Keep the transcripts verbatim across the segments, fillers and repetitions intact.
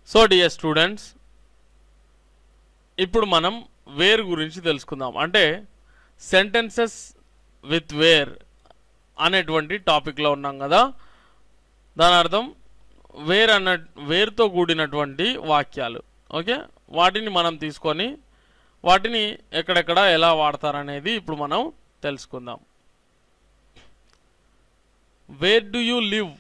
So dear students, ఇప్పుడు మనం wear గురించి తెలుసుకుందాం. అంటే సెంటెన్సెస్ విత్ వేర్ అనేటువంటి టాపిక్లో ఉన్నాం కదా. దాని అర్థం వేర్ అన్న వేర్తో కూడినటువంటి వాక్యాలు. ఓకే, వాటిని మనం తీసుకొని వాటిని ఎక్కడెక్కడ ఎలా వాడతారనేది ఇప్పుడు మనం తెలుసుకుందాం. వేర్ డు యూ లివ్,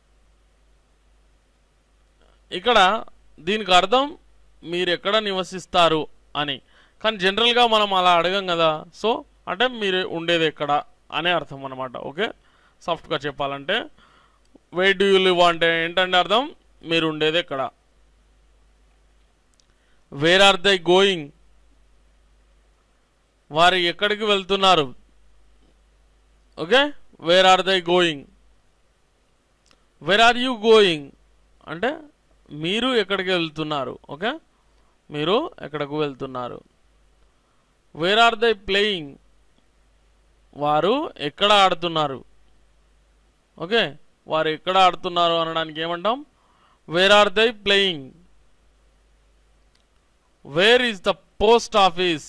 ఇక్కడ దీనికి అర్థం మీరు ఎక్కడ నివసిస్తారు అని. కానీ జనరల్గా మనం అలా అడగం కదా. సో అంటే మీరు ఉండేది ఎక్కడ అనే అర్థం అన్నమాట. ఓకే, సాఫ్ట్గా చెప్పాలంటే వేర్ డు యూ లివ్ అంటే ఏంటంటే అర్థం మీరు ఉండేది ఎక్కడ. వేర్ ఆర్ దే గోయింగ్, వారు ఎక్కడికి వెళ్తున్నారు. Okay, where are they going. Where are you going అంటే మీరు ఎక్కడికి వెళ్తున్నారు. ఓకే, మీరు ఎక్కడకు వెళ్తున్నారు. వేర్ ఆర్ దే ప్లేయింగ్, వారు ఎక్కడ ఆడుతున్నారు. ఓకే, వారు ఎక్కడ ఆడుతున్నారు అనడానికి ఏమంటాం, where are they playing. Where is the post office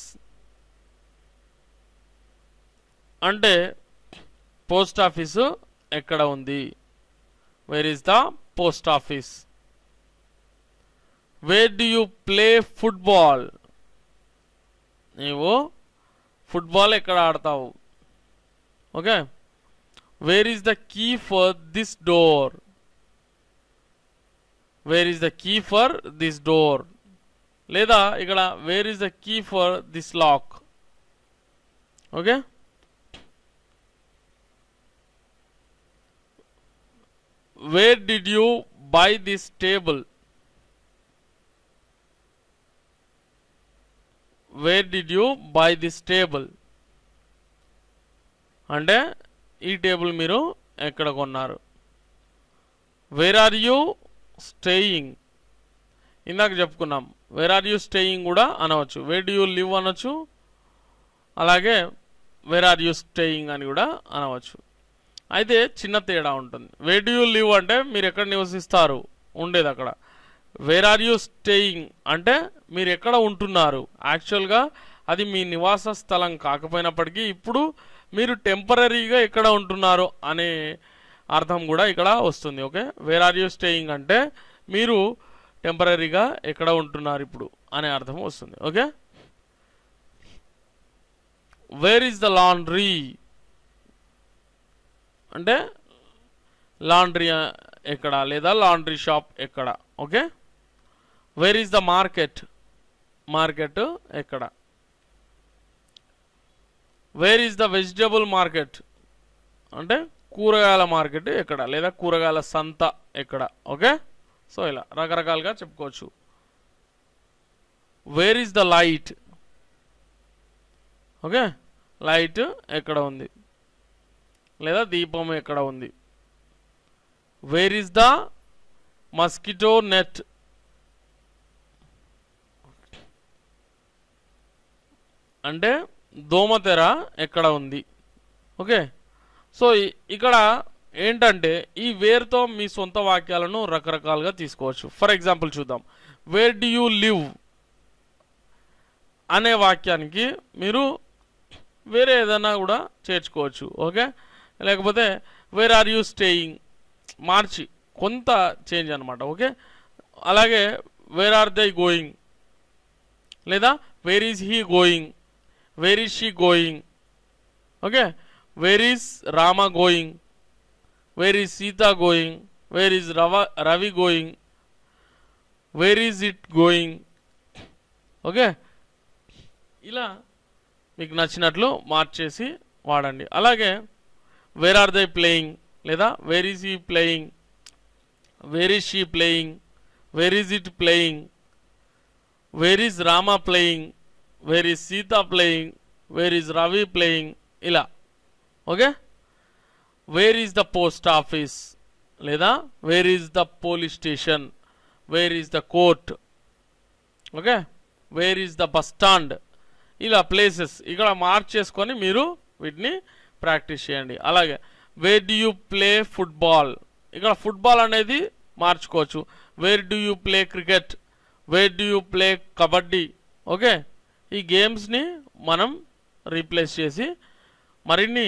అంటే పోస్ట్ ఆఫీసు ఎక్కడ ఉంది. Where is the post office. Where do you play football, నీవు ఫుట్బాల్ ఎక్కడ ఆడతావు. Okay, where is the key for this door, where is the key for this door. లేదా ఇక్కడ where is the key for this lock. Okay, where did you buy this table, where did you buy this table అంటే ఈ table మీరు ఎక్కడ కొన్నారు. Wear are you staying, ఇందాక చెప్పుకున్నాం wear are you staying కూడా అనవచ్చు. వేర్ డు యూ లివ్ అనొచ్చు, అలాగే వేర్ ఆర్ యూ స్టేయింగ్ అని కూడా అనవచ్చు. అయితే చిన్న తేడా ఉంటుంది. వేర్ డు యూ లివ్ అంటే మీరు ఎక్కడ నివసిస్తారు, ఉండేది అక్కడ. వేర్ ఆర్ యూ స్టేయింగ్ అంటే మీరు ఎక్కడ ఉంటున్నారు. యాక్చువల్గా అది మీ నివాస స్థలం కాకపోయినప్పటికీ ఇప్పుడు మీరు టెంపరీగా ఎక్కడ ఉంటున్నారు అనే అర్థం కూడా ఇక్కడ వస్తుంది. Okay, where are you staying అంటే మీరు టెంపరీగా ఎక్కడ ఉంటున్నారు ఇప్పుడు అనే అర్థం వస్తుంది. Okay, where is the laundry అంటే లాండ్రీ ఎక్కడ లేదా లాండ్రీ షాప్ ఎక్కడ. Okay, where is the market, market ఎక్కడ. Where is the vegetable market అంటే కూరగాయల మార్కెట్ ఎక్కడ లేదా కూరగాయల సంత ఎక్కడ. ఓకే, సో ఇలా రకరకాలుగా చెప్పుకోవచ్చు. Where is the light, okay, light ఎక్కడ ఉంది లేదా దీపం ఎక్కడ ఉంది. Where is the mosquito net అంటే దోమతెర ఎక్కడ ఉంది. ఓకే, సో ఇక్కడ ఏంటంటే ఈ వేర్తో మీ సొంత వాక్యాలను రకరకాలుగా తీసుకోవచ్చు. ఫర్ ఎగ్జాంపుల్ చూద్దాం. వేర్ డు యూ లివ్ అనే వాక్యానికి మీరు వేరే ఏదైనా కూడా చేర్చుకోవచ్చు. ఓకే, లేకపోతే వేర్ ఆర్ యూ స్టేయింగ్ మార్చి కొంత చేంజ్ అనమాట. ఓకే, అలాగే వేర్ ఆర్ దే గోయింగ్ లేదా where is he going, where is she going. Okay, where is Rama going, where is Sita going, where is రవ Ravi going, where is it going. Okay, ఇలా మీకు నచ్చినట్లు మార్చేసి వాడండి. అలాగే వేర్ ఆర్ దే ప్లేయింగ్ లేదా where is he playing, where is she playing, where is it playing, where is Rama playing, where is Sita playing, where is Ravi playing. ఇలా. Okay, where is the post office లేదా where is the police station, where is the court. Okay, where is the bus stand. ఇలా places ఇక్కడ మార్చేసుకొని మీరు వీటిని practice చేయండి. అలాగే where do you play football, ఇక్కడ ఫుట్బాల్ అనేది మార్చుకోవచ్చు. Where do you play cricket, where do you play kabaddi. Okay, ఈ గేమ్స్ని మనం రీప్లేస్ చేసి మరిన్ని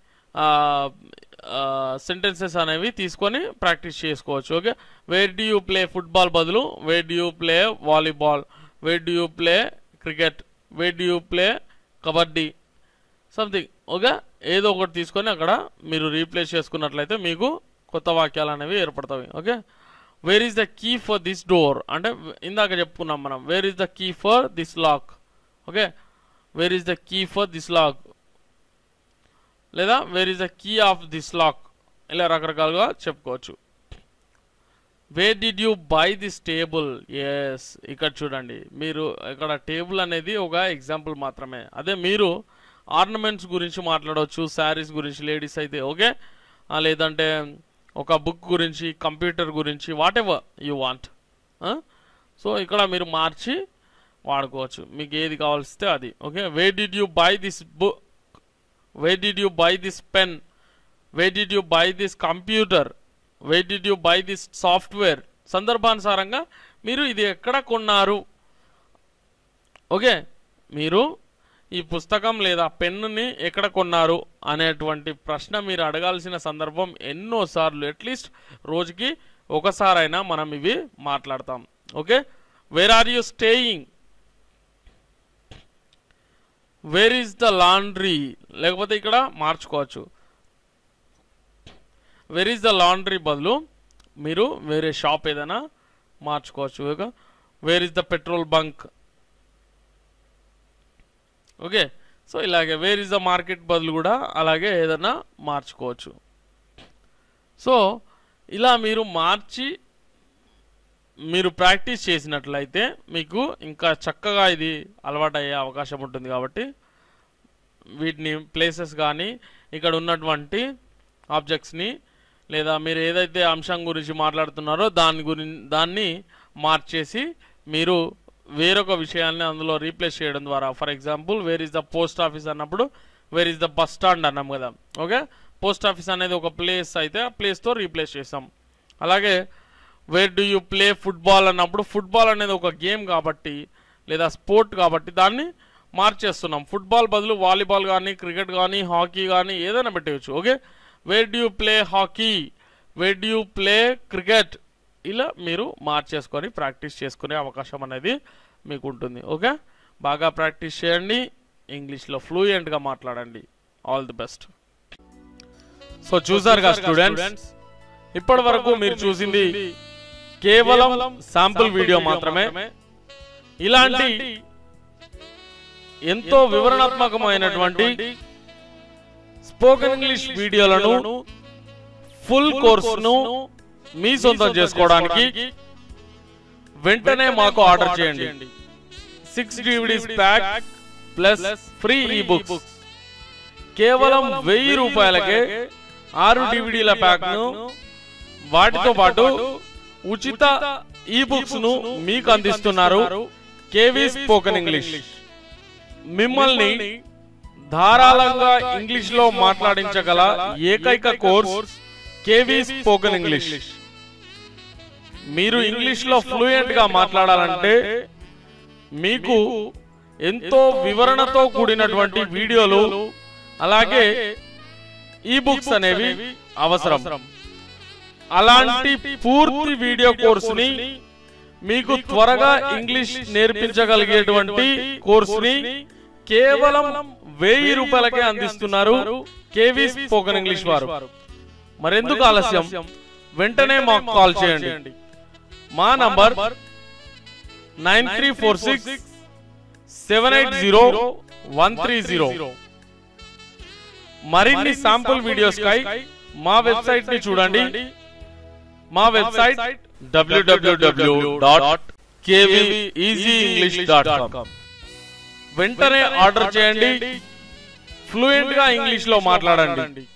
సెంటెన్సెస్ అనేవి తీసుకొని ప్రాక్టీస్ చేసుకోవచ్చు. Okay, where do you play football బదులు where do you play volleyball, where do you play cricket, where do you play kabaddi something. Okay, ఏదో ఒకటి తీసుకొని అక్కడ మీరు రీప్లేస్ చేసుకున్నట్లయితే మీకు కొత్త వాక్యాలు అనేవి ఏర్పడతాయి. Okay, where is the key for this door అంటే ఇందాక చెప్పుకున్నాం మనం, where is the key for this lock. Okay, where is the key for this lock లేదా where is the key of this lock, ఇలా రకరకాలుగా చెప్పుకోవచ్చు. Where did you buy this table. Yes, ఇక్కడ చూడండి, మీరు ఇక్కడ టేబుల్ అనేది ఒక ఎగ్జాంపుల్ మాత్రమే. అదే మీరు ఆర్నమెంట్స్ గురించి మాట్లాడవచ్చు, శారీస్ గురించి లేడీస్ అయితే. ఓకే, లేదంటే ఒక బుక్ గురించి, కంప్యూటర్ గురించి, whatever you want. So ఇక్కడ మీరు మార్చి వాడుకోవచ్చు, మీకు ఏది కావాల్సితే అది. Okay, where did you buy this book, where did you buy this pen, where did you buy this computer, where did you buy this software. సందర్భానుసారంగా మీరు ఇది ఎక్కడ కొన్నారు. ఓకే, మీరు ఈ పుస్తకం లేదా పెన్నుని ఎక్కడ కొన్నారు అనేటువంటి ప్రశ్న మీరు అడగాల్సిన సందర్భం ఎన్నోసార్లు, అట్లీస్ట్ రోజుకి ఒకసారైనా మనం ఇవి మాట్లాడతాం. Okay, where are you staying, where is the laundry, లేకపోతే ఇక్కడ మార్చుకోవచ్చు, వేర్ ఈజ్ ద లాండ్రీ బదులు మీరు వేరే షాప్ ఏదైనా మార్చుకోవచ్చు. Okay, where is the petrol bunk. Okay, so ఇలాగే వేర్ ఈజ్ ద మార్కెట్ బదులు కూడా అలాగే ఏదైనా మార్చుకోవచ్చు. సో ఇలా మీరు మార్చి మీరు ప్రాక్టీస్ చేసినట్లయితే మీకు ఇంకా చక్కగా ఇది అలవాటు అయ్యే అవకాశం ఉంటుంది. కాబట్టి వీటిని ప్లేసెస్ కానీ ఇక్కడ ఉన్నటువంటి ఆబ్జెక్ట్స్ని లేదా మీరు ఏదైతే అంశం గురించి మాట్లాడుతున్నారో దాని గురించి దాన్ని మార్చేసి మీరు వేరొక విషయాన్ని అందులో రీప్లేస్ చేయడం ద్వారా, for example where is the post office అన్నప్పుడు where is the bus stand అన్నాం కదా. ఓకే, పోస్ట్ ఆఫీస్ అనేది ఒక ప్లేస్ అయితే ఆ ప్లేస్తో రీప్లేస్ చేస్తాం. అలాగే where do you play football అన్నప్పుడు ఫుట్బాల్ అనేది ఒక గేమ్ కాబట్టి లేదా స్పోర్ట్ కాబట్టి దాన్ని మార్చేస్తున్నాం. ఫుట్బాల్ బదులు వాలీబాల్ కానీ, క్రికెట్ కానీ, హాకీ కానీ ఏదైనా పెట్టవచ్చు. Okay, where do you play hockey, where do you play cricket, ఇలా మీరు మార్చేసుకొని ప్రాక్టీస్ చేసుకునే అవకాశం అనేది మీకు ఉంటుంది. ఓకే, బాగా ప్రాక్టీస్ చేయండి, ఇంగ్లీష్లో ఫ్లూయెంట్గా మాట్లాడండి. All the best. సో చూసారుగా స్టూడెంట్స్, ఇప్పటి వరకు మీరు చూసింది కేవలం శాంపుల్ వీడియో మాత్రమే. ఇలాంటి ఎంతో వివరణాత్మకమైనటువంటి స్పోకెన్ ఇంగ్లీష్ వీడియోలను ఫుల్ కోర్సును మీ సొంతం చేసుకోవడానికి వెంటనే మాకు ఆర్డర్ చేయండి. Six DVDs pack plus free ebooks కేవలం వెయ్యి రూపాయలకే ఆరు డివిడీల ప్యాక్ ను వాటితో పాటు ఉచిత ఈ బుక్స్ ను మీకు అందిస్తున్నారు కేవీ స్పోకెన్ ఇంగ్లీష్. మిమ్మల్ని ధారాళంగా ఇంగ్లీష్ లో మాట్లాడించగల ఏకైక కోర్స్ కేవీ స్పోకెన్ ఇంగ్లీష్. మీరు ఇంగ్లీష్ లో ఫ్లూయెంట్ గా మాట్లాడాలంటే మీకు ఎంతో వివరణతో కూడినటువంటి వీడియోలు అలాగే ఈ బుక్స్ అనేవి అవసరం. అలాంటి పూర్తి వీడియో కోర్సుని మీకు త్వరగా ఇంగ్లీష్ నేర్పించగలిగేటువంటి కోర్సుని కేవలం వెయ్యి రూపాయలకే అందిస్తున్నారు కేవీ స్పోకెన్ ఇంగ్లీష్ వారు. మరెందుకు ఆలస్యం, వెంటనే మాకు కాల్ చేయండి. మా number nine three four six seven eight zero one three zero. మరిన్ని శాంపుల్ వీడియోస్ కై మా వెబ్సైట్ ని చూడండి. మా website W W W dot KV easy English dot com. వెంటనే ఆర్డర్ చేయండి, ఫ్లూయెంట్ గా ఇంగ్లీష్ లో మాట్లాడండి.